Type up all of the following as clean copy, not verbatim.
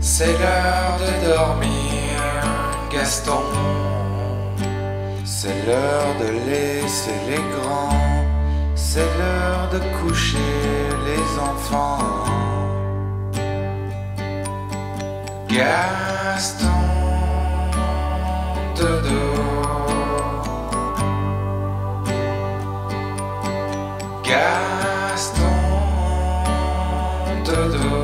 C'est l'heure de dormir, Gaston. C'est l'heure de laisser les grands. C'est l'heure de coucher les enfants. Gaston, dodo. Gaston, dodo.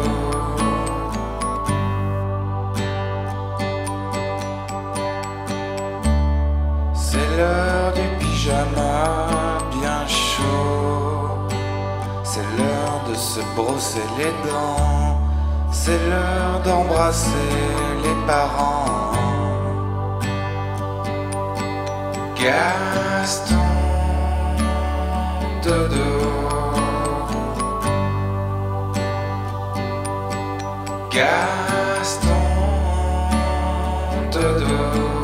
C'est l'heure du pyjama bien chaud. C'est l'heure de se brosser les dents. C'est l'heure d'embrasser les parents. Gaston, dodo. Gaston, dodo.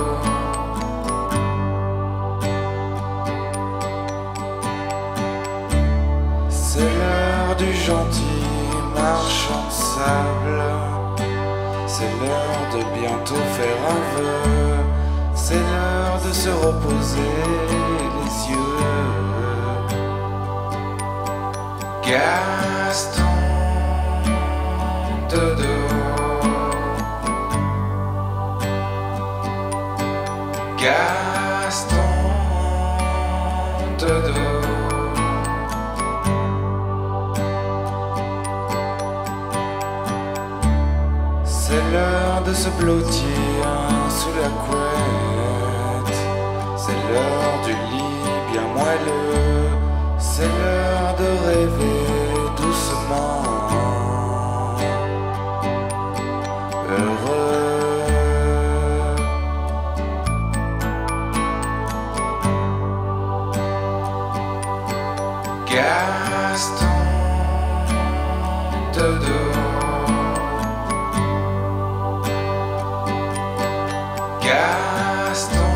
C'est l'heure du gentil marchand de sable. C'est l'heure de bientôt faire un vœu. C'est l'heure de se reposer les yeux. Gaston, dodo. Gaston, dodo. C'est l'heure de se blottir sous la couette. C'est l'heure du lit bien moelleux. C'est l'heure de rêver doucement. Heureux. Gaston, dodo. Gaston,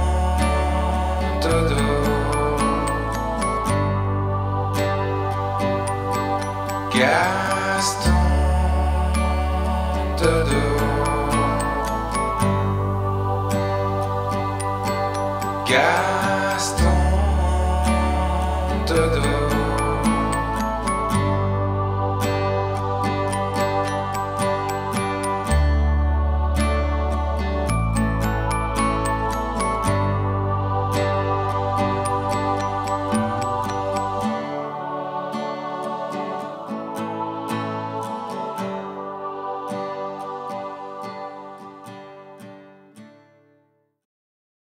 dodo. Gaston, dodo. Gaston.